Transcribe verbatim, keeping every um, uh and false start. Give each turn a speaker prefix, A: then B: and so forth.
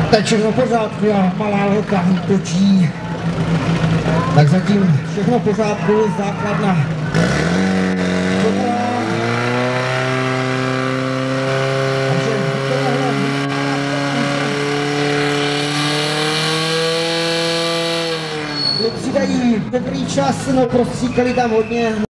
A: Teď všechno v pořádku a malá holka točí. Tak zatím všechno v pořádku, základna. Dobrá. Takže přidají dobrý čas, no prostříkali tam hodně.